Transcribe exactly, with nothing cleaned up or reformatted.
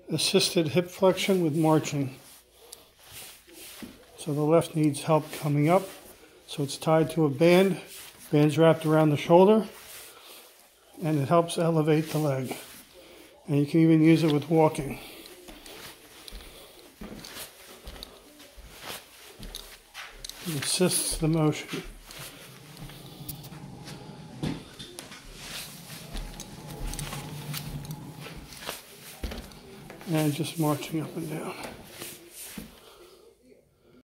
assisted hip flexion with marching. So the left needs help coming up. So it's tied to a band. Band's wrapped around the shoulder, and it helps elevate the leg. And you can even use it with walking. It assists the motion. And just marching up and down.